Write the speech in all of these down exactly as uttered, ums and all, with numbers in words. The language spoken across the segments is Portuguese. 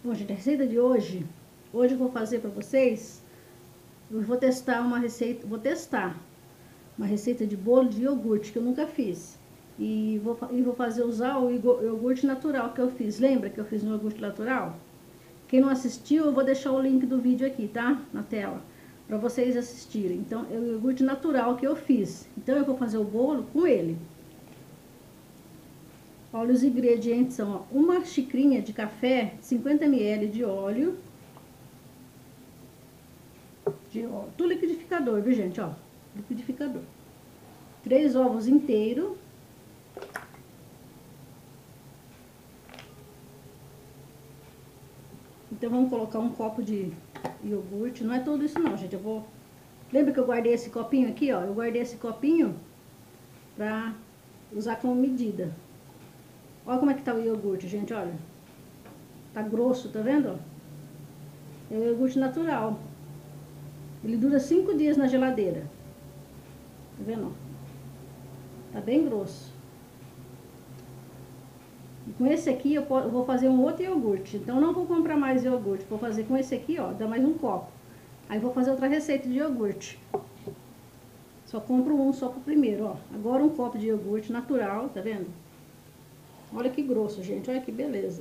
Bom, gente, a receita de hoje, hoje eu vou fazer pra vocês, eu vou testar uma receita, vou testar uma receita de bolo de iogurte que eu nunca fiz. E vou, e vou fazer usar o iogurte natural que eu fiz. Lembra que eu fiz no iogurte natural? Quem não assistiu, eu vou deixar o link do vídeo aqui, tá? Na tela, pra vocês assistirem. Então, é o iogurte natural que eu fiz. Então, eu vou fazer o bolo com ele. Olha, os ingredientes são, ó, uma xicrinha de café, cinquenta mililitros de óleo, de óleo, do liquidificador, viu, gente, ó, liquidificador. Três ovos inteiros. Então, vamos colocar um copo de iogurte, não é tudo isso não, gente, eu vou... Lembra que eu guardei esse copinho aqui, ó, eu guardei esse copinho pra usar como medida. Olha como é que tá o iogurte, gente, olha. Tá grosso, tá vendo? É o iogurte natural. Ele dura cinco dias na geladeira. Tá vendo? Tá bem grosso. E com esse aqui eu vou fazer um outro iogurte. Então não vou comprar mais iogurte. Vou fazer com esse aqui, ó, dá mais um copo. Aí vou fazer outra receita de iogurte. Só compro um só pro primeiro, ó. Agora um copo de iogurte natural, tá vendo? Olha que grosso, gente. Olha que beleza.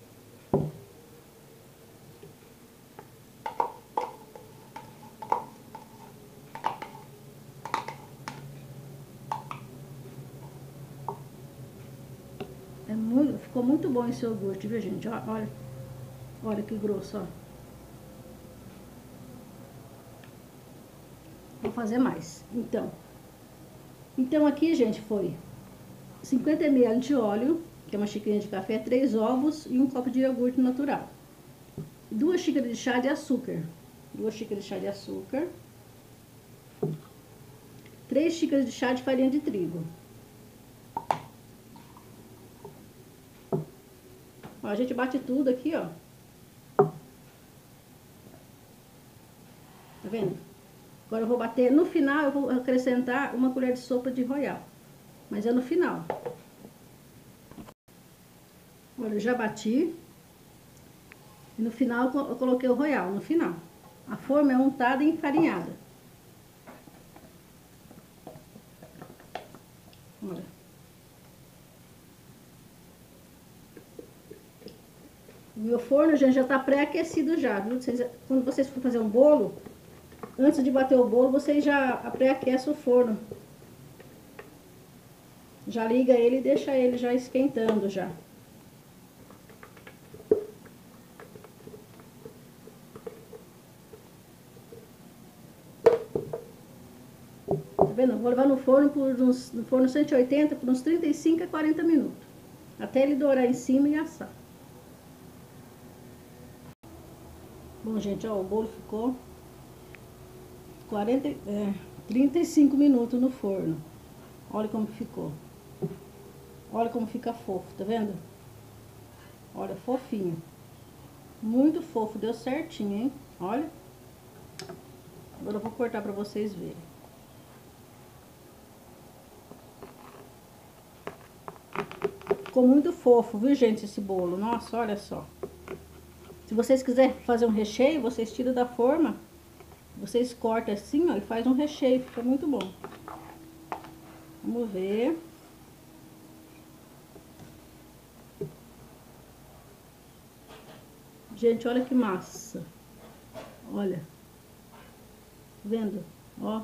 É muito, ficou muito bom esse iogurte, viu, gente? Olha, olha que grosso, ó. Vou fazer mais. Então, então aqui, gente, foi cinquenta mililitros de óleo, que é uma xicrinha de café, três ovos e um copo de iogurte natural. Duas xícaras de chá de açúcar. Duas xícaras de chá de açúcar. Três xícaras de chá de farinha de trigo. Ó, a gente bate tudo aqui, ó. Tá vendo? Agora eu vou bater, no final eu vou acrescentar uma colher de sopa de royal. Mas é no final. Olha, eu já bati. E no final eu coloquei o royal, no final. A forma é untada e enfarinhada. Olha. O meu forno já, já tá pré-aquecido já, viu? Vocês, quando vocês for fazer um bolo, antes de bater o bolo, vocês já pré-aquecem o forno. Já liga ele e deixa ele já esquentando já. Tá vendo? Vou levar no forno por uns, no forno cento e oitenta por uns trinta e cinco a quarenta minutos. Até ele dourar em cima e assar. Bom, gente, ó, o bolo ficou quarenta, é, trinta e cinco minutos no forno. Olha como ficou. Olha como fica fofo, tá vendo? Olha, fofinho. Muito fofo, deu certinho, hein? Olha. Agora eu vou cortar pra vocês verem. Ficou muito fofo, viu, gente, esse bolo? Nossa, olha só. Se vocês quiserem fazer um recheio, vocês tiram da forma. Vocês cortam assim, ó, e faz um recheio. Fica muito bom. Vamos ver. Gente, olha que massa. Olha. Vendo? Ó.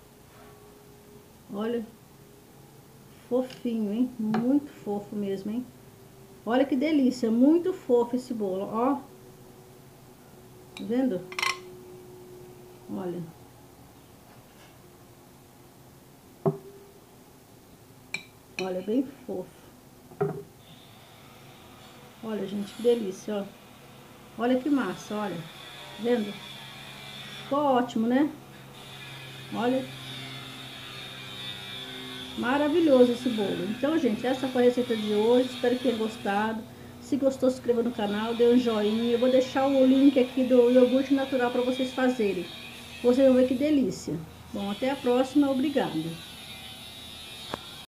Olha. Fofinho, hein? Muito fofo mesmo, hein? Olha que delícia. Muito fofo esse bolo, ó. Tá vendo? Olha. Olha, bem fofo. Olha, gente, que delícia, ó. Olha que massa, olha. Vendo? Ficou ótimo, né? Olha. Maravilhoso esse bolo. Então, gente, essa foi a receita de hoje. Espero que tenham gostado. Se gostou, se inscreva no canal, dê um joinha. Eu vou deixar o link aqui do iogurte natural para vocês fazerem. Vocês vão ver que delícia. Bom, até a próxima. Obrigada.